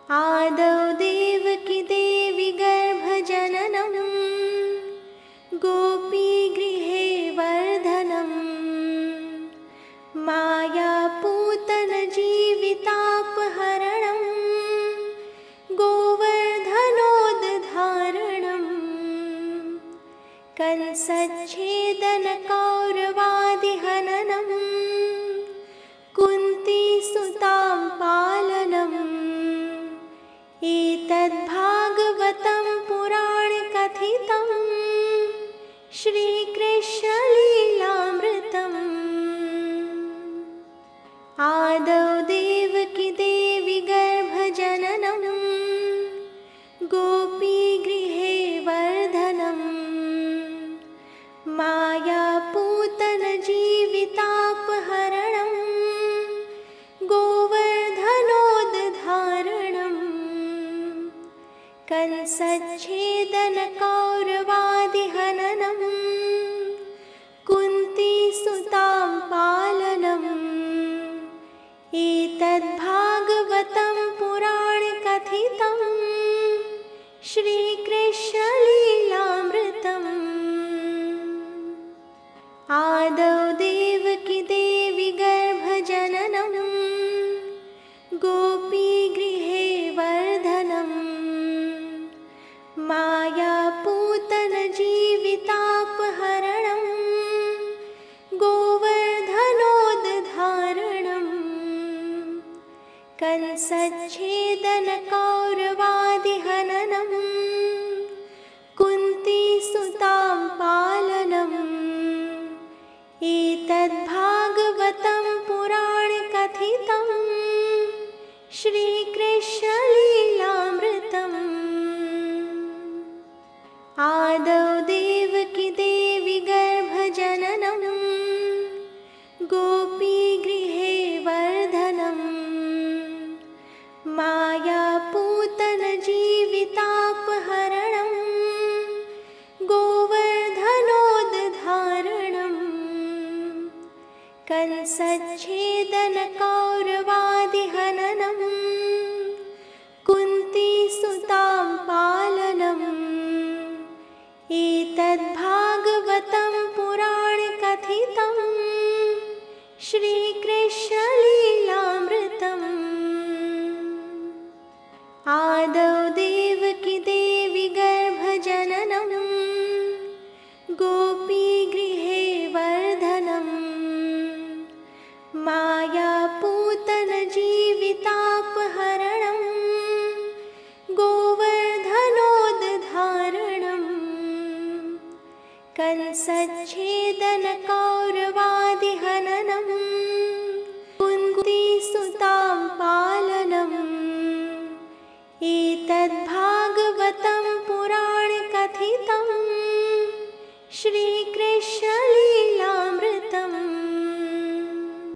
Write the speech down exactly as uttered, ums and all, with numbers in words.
आदौ देवकी देवी गर्भजननं गोपीगृहे वर्धनम् मायापूतनजीवितापहरणं गोवर्धनोद्धारणम् कंसच्छेदनकौरवादिहननं कुन्तीसुतां पालनम् एतद्भागवतं पुराणकथितं श्रीकृष्णलीलामृतम्। आदौ देवकी देवी गर्भजननं गोपीगृहे वर्धनम् मायापूतनजीवितापहरणं गोवर्धनोद्धारणम् कंसच्छेदनकौरवादिहननं कुन्तीसुतां पालनम् एतद्भागवतं पुराणकथितं श्रीकृष्णलीलामृतम्। आदौ देवकी देवी गर्भजननं गोपीगृहे वर्धनम् मायापूतनजीवितापहरणं गोवर्धनोद्धारणम् कंसच्छेदनकौरवादिहननं कुन्तीसुतां पालनम् एतद्भागवतं पुराणकथितं श्रीकृष्णलीलामृतम्। आदौ देवकी देवी गर्भजननं गोपीगृहे वर्धनम् मायापूतनजीवितापहरणं गोवर्धनोद्धारणम् कंसच्छेदनकौरवादिहननं कुन्तीसुतां पालनम् एतद्भागवतं पुराणकथितं श्रीकृष्णलीलामृतम्। आदौ देवकी देवी गर्भजननं गोपीगृहे वर्धनम् मायापूतनजीवितापहरणं गोवर्धनोद्धारणम् कंसच्छेदनकौरवादिहननं